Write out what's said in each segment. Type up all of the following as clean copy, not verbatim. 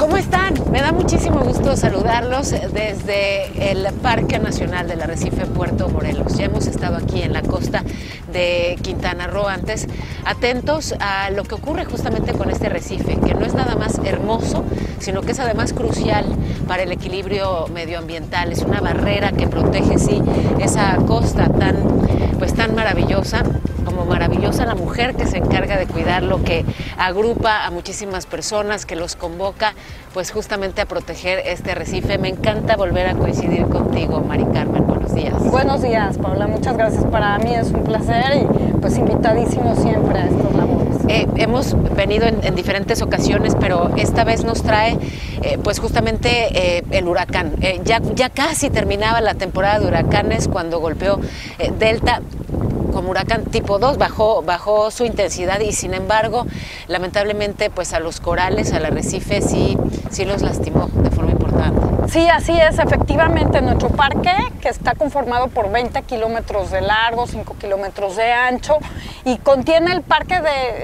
¿Cómo están? Me da muchísimo gusto saludarlos desde el Parque Nacional del Arrecife Puerto Morelos. Ya hemos estado aquí en la costa de Quintana Roo antes, atentos a lo que ocurre justamente con este arrecife, que no es nada más hermoso, sino que es además crucial para el equilibrio medioambiental. Es una barrera que protege, sí, esa costa tan maravillosa, como maravillosa la mujer que se encarga de cuidarlo, que agrupa a muchísimas personas, que los convoca pues justamente a proteger este arrecife. Me encanta volver a coincidir contigo, Mari Carmen. Buenos días. Buenos días, Paula. Muchas gracias. Para mí es un placer y pues invitadísimo siempre a estos labores. Hemos venido en diferentes ocasiones, pero esta vez nos trae pues justamente el huracán. Ya casi terminaba la temporada de huracanes cuando golpeó Delta. Como huracán tipo 2, bajó su intensidad y sin embargo, lamentablemente, pues a los corales, al arrecife, sí los lastimó de forma importante. Sí, así es. Efectivamente, nuestro parque, que está conformado por 20 kilómetros de largo, 5 kilómetros de ancho, y contiene el parche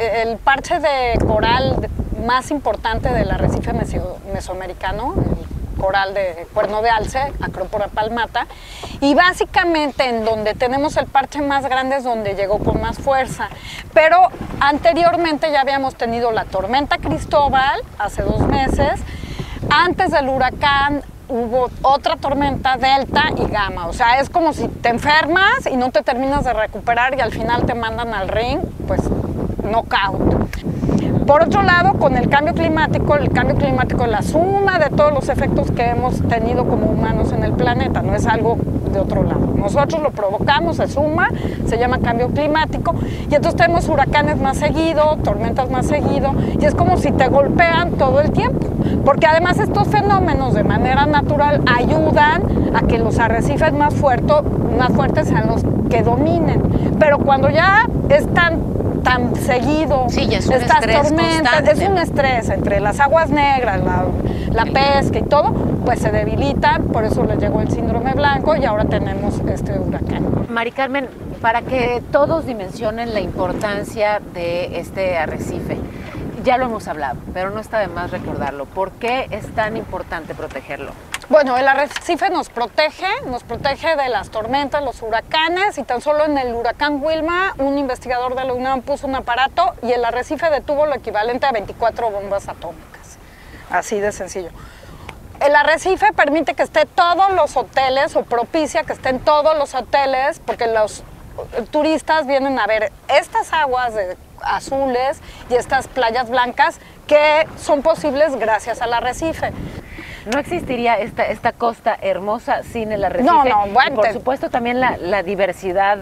de coral más importante del arrecife mesoamericano, coral de cuerno de alce, Acropora palmata, y básicamente en donde tenemos el parche más grande es donde llegó con más fuerza. Pero anteriormente ya habíamos tenido la tormenta Cristóbal hace 2 meses. Antes del huracán hubo otra tormenta Delta y Gamma. O sea, es como si te enfermas y no te terminas de recuperar y al final te mandan al ring, pues knockout. Por otro lado, con el cambio climático es la suma de todos los efectos que hemos tenido como humanos en el planeta, no es algo de otro lado. Nosotros lo provocamos, se suma, se llama cambio climático, y entonces tenemos huracanes más seguido, tormentas más seguido, y es como si te golpean todo el tiempo. Porque además estos fenómenos de manera natural ayudan a que los arrecifes más fuertes sean los que dominen. Pero cuando ya están tan seguido, sí, ya es un estas estrés tormentas, constante. es un estrés entre las aguas negras, la pesca y todo, pues se debilitan, por eso les llegó el síndrome blanco y ahora tenemos este huracán. Mari Carmen, para que todos dimensionen la importancia de este arrecife, ya lo hemos hablado, pero no está de más recordarlo. ¿Por qué es tan importante protegerlo? Bueno, el arrecife nos protege de las tormentas, los huracanes, y tan solo en el huracán Wilma, un investigador de la UNAM puso un aparato y el arrecife detuvo lo equivalente a 24 bombas atómicas. Así de sencillo. El arrecife permite que esté todos los hoteles, o propicia que estén todos los hoteles, porque los turistas vienen a ver estas aguas azules y estas playas blancas que son posibles gracias al arrecife. No existiría esta costa hermosa sin el arrecife. No, bueno. Y por supuesto también la diversidad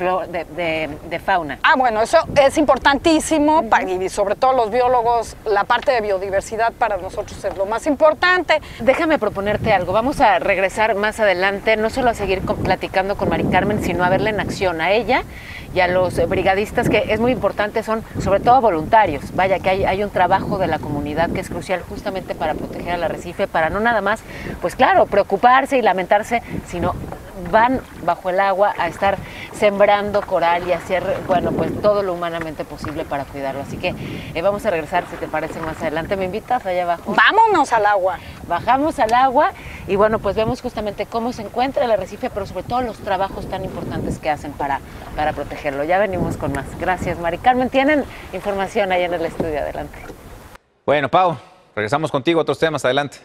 de fauna. Bueno, eso es importantísimo, y sobre todo los biólogos, la parte de biodiversidad para nosotros es lo más importante. Déjame proponerte algo. Vamos a regresar más adelante, no solo a seguir platicando con Mari Carmen, sino a verla en acción, a ella y a los brigadistas, que es muy importante, son sobre todo voluntarios. Vaya que hay un trabajo de la comunidad que es crucial justamente para proteger al arrecife, para no nada más, pues claro, preocuparse y lamentarse, sino van bajo el agua a estar sembrando coral y hacer, bueno, pues todo lo humanamente posible para cuidarlo. Así que vamos a regresar, si te parece, más adelante. ¿Me invitas allá abajo? Vámonos al agua. Bajamos al agua y bueno, pues vemos justamente cómo se encuentra el arrecife, pero sobre todo los trabajos tan importantes que hacen para protegerlo. Ya venimos con más. Gracias, Mari Carmen. Tienen información ahí en el estudio. Adelante. Bueno, Pau, regresamos contigo a otros temas. Adelante.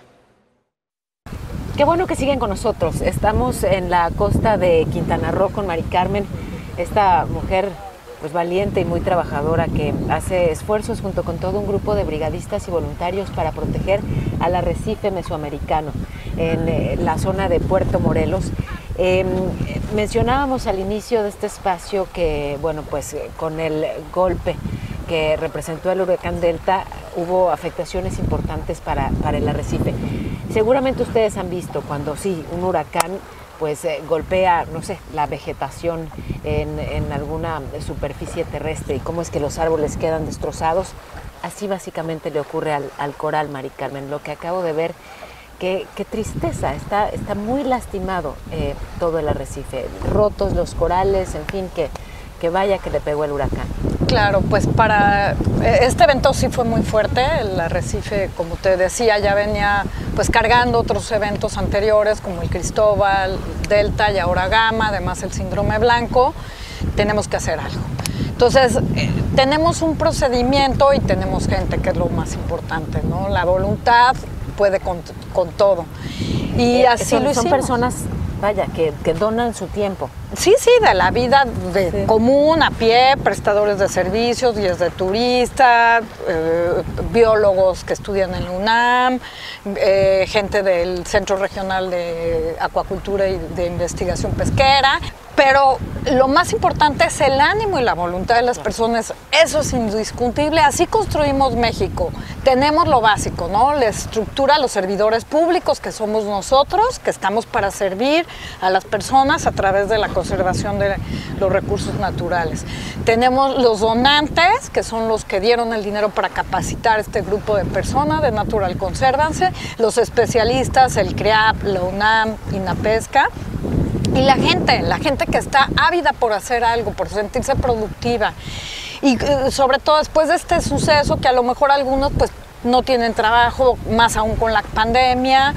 Qué bueno que siguen con nosotros. Estamos en la costa de Quintana Roo con Mari Carmen, esta mujer pues valiente y muy trabajadora que hace esfuerzos junto con todo un grupo de brigadistas y voluntarios para proteger al arrecife mesoamericano en la zona de Puerto Morelos. Mencionábamos al inicio de este espacio que, bueno, pues con el golpe que representó el huracán Delta hubo afectaciones importantes para el arrecife. Seguramente ustedes han visto cuando sí, un huracán pues golpea, no sé, la vegetación en alguna superficie terrestre y cómo es que los árboles quedan destrozados. Así básicamente le ocurre al coral, Mari Carmen. Lo que acabo de ver, qué tristeza, está muy lastimado todo el arrecife, rotos los corales, en fin, que vaya que le pegó el huracán. Claro, pues para este evento sí fue muy fuerte. El Arrecife, como te decía, ya venía pues cargando otros eventos anteriores como el Cristóbal, Delta y ahora Gama, además el síndrome blanco. Tenemos que hacer algo. Entonces, tenemos un procedimiento y tenemos gente, que es lo más importante, ¿no? La voluntad puede con todo. Y así lo hicimos. Son personas, vaya, que donan su tiempo. Sí, de la vida común, a pie, prestadores de servicios, guías de turista, biólogos que estudian en la UNAM, gente del Centro Regional de Acuacultura y de Investigación Pesquera. Pero lo más importante es el ánimo y la voluntad de las personas. Eso es indiscutible. Así construimos México. Tenemos lo básico, ¿no? La estructura, los servidores públicos, que somos nosotros, que estamos para servir a las personas a través de la conservación de los recursos naturales. Tenemos los donantes, que son los que dieron el dinero para capacitar este grupo de personas de Natural Conservancy, los especialistas, el CREAP, la UNAM, INAPESCA. Y la gente que está ávida por hacer algo, por sentirse productiva. Y sobre todo después de este suceso, que a lo mejor algunos pues no tienen trabajo, más aún con la pandemia,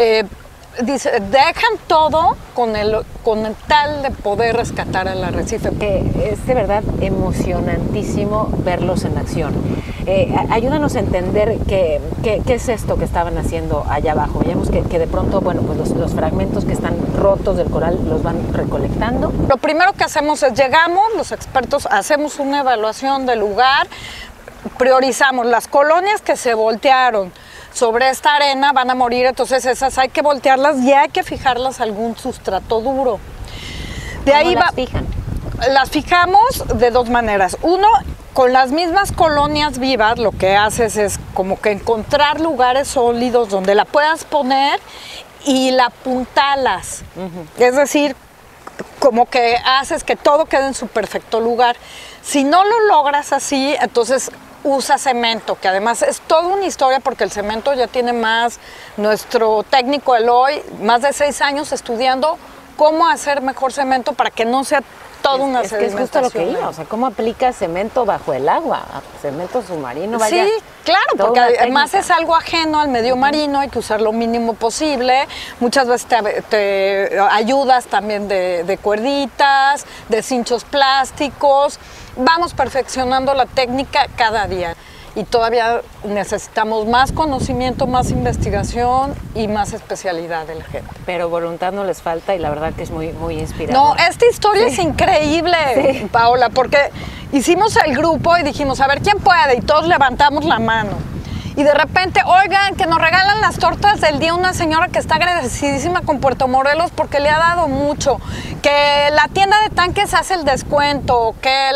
dejan todo con el tal de poder rescatar al arrecife. Es de verdad emocionantísimo verlos en acción. Ayúdanos a entender qué es esto que estaban haciendo allá abajo. Veíamos que de pronto, bueno, pues los fragmentos que están rotos del coral los van recolectando. Lo primero que hacemos es llegamos, los expertos hacemos una evaluación del lugar, priorizamos las colonias que se voltearon sobre esta arena, van a morir, entonces esas hay que voltearlas y hay que fijarlas a algún sustrato duro. De ahí ¿Cómo las fijan? Las fijamos de dos maneras. Uno, con las mismas colonias vivas, lo que haces es como que encontrar lugares sólidos donde la puedas poner y la apuntalas. Es decir, como que haces que todo quede en su perfecto lugar. Si no lo logras así, entonces usa cemento, que además es toda una historia porque el cemento ya tiene nuestro técnico Eloy, más de 6 años estudiando cómo hacer mejor cemento para que no sea toda una sedimentación. Es que es justo lo que iba, o sea, ¿cómo aplicas cemento bajo el agua? Cemento submarino, vaya. Sí, claro, porque además es algo ajeno al medio marino, hay que usar lo mínimo posible. Muchas veces te ayudas también de cuerditas, de cinchos plásticos. Vamos perfeccionando la técnica cada día. Y todavía necesitamos más conocimiento, más investigación y más especialidad de la gente. Pero voluntad no les falta y la verdad que es muy, muy inspirador. No, esta historia es increíble, Paola, porque hicimos el grupo y dijimos, a ver, ¿quién puede? Y todos levantamos la mano. Y de repente, oigan, que nos regalan las tortas del día una señora que está agradecidísima con Puerto Morelos porque le ha dado mucho, que la tienda de tanques hace el descuento, que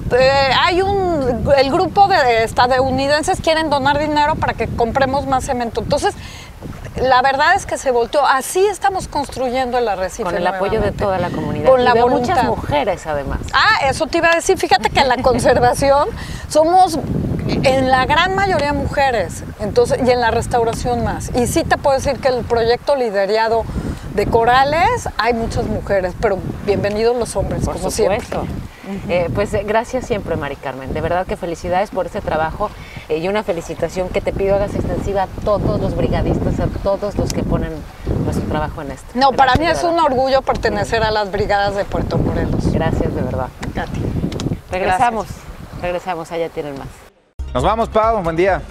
el grupo de estadounidenses quieren donar dinero para que compremos más cemento. Entonces, la verdad es que se volteó. Así estamos construyendo el arrecife. Con el apoyo de toda la comunidad. Con la voluntad. muchas mujeres, además. Eso te iba a decir. Fíjate que en la conservación somos en la gran mayoría mujeres, entonces, y en la restauración más. Y sí te puedo decir que el proyecto liderado de corales hay muchas mujeres, pero bienvenidos los hombres, por como supuesto. Siempre. Pues gracias siempre, Mari Carmen. De verdad que felicidades por este trabajo y una felicitación que te pido hagas extensiva a todos los brigadistas, a todos los que ponen nuestro trabajo en esto. No, gracias, para mí es un orgullo pertenecer a las brigadas de Puerto Morelos. Gracias, de verdad. A ti. Regresamos, allá tienen más. Nos vamos, Pau, buen día.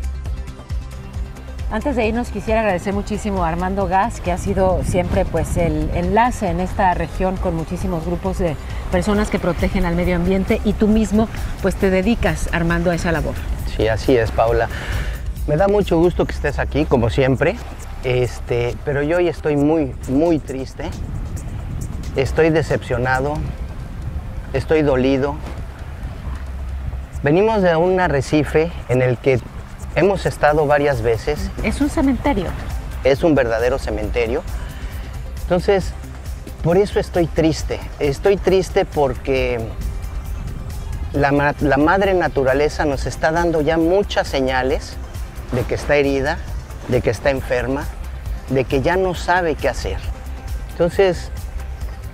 Antes de irnos quisiera agradecer muchísimo a Armando Gas, que ha sido siempre pues el enlace en esta región con muchísimos grupos de personas que protegen al medio ambiente y tú mismo pues te dedicas, Armando, a esa labor. Sí, así es, Paula. Me da mucho gusto que estés aquí, como siempre, pero yo hoy estoy muy, muy triste. Estoy decepcionado, estoy dolido. Venimos de un arrecife en el que hemos estado varias veces. Es un cementerio. Es un verdadero cementerio. Entonces, por eso estoy triste. Estoy triste porque la madre naturaleza nos está dando ya muchas señales de que está herida, de que está enferma, de que ya no sabe qué hacer. Entonces,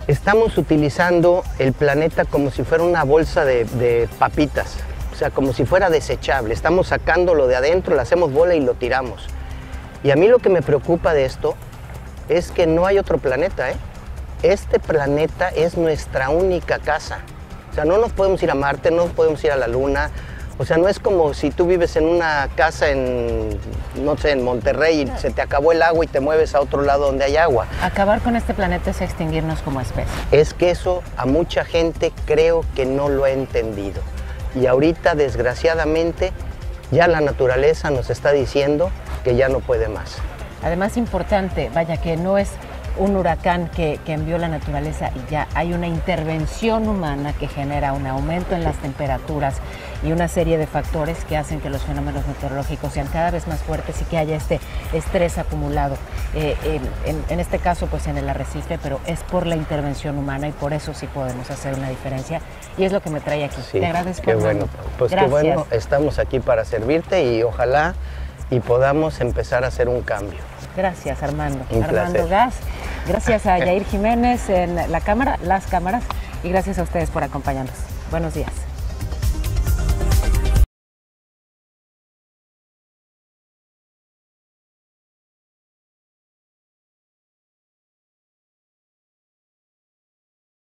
Estamos utilizando el planeta como si fuera una bolsa de papitas, o sea, como si fuera desechable. Estamos sacándolo de adentro, le hacemos bola y lo tiramos. Y a mí lo que me preocupa de esto es que no hay otro planeta, ¿eh? Este planeta es nuestra única casa. O sea, no nos podemos ir a Marte, no nos podemos ir a la Luna. O sea, no es como si tú vives en una casa en, no sé, en Monterrey y se te acabó el agua y te mueves a otro lado donde hay agua. Acabar con este planeta es extinguirnos como especie. Es que eso a mucha gente creo que no lo ha entendido. Y ahorita, desgraciadamente, ya la naturaleza nos está diciendo que ya no puede más. Además, importante, vaya, que no es un huracán que envió la naturaleza y ya hay una intervención humana que genera un aumento en las temperaturas y una serie de factores que hacen que los fenómenos meteorológicos sean cada vez más fuertes y que haya este estrés acumulado. En este caso, pues en el arrecife, pero es por la intervención humana y por eso sí podemos hacer una diferencia y es lo que me trae aquí. Sí, te agradezco. Qué bueno, pues gracias. Qué bueno, estamos aquí para servirte y ojalá y podamos empezar a hacer un cambio. Gracias, Armando. Un Armando placer. Gas. Gracias a Yair Jiménez en la cámara, las cámaras, y gracias a ustedes por acompañarnos. Buenos días.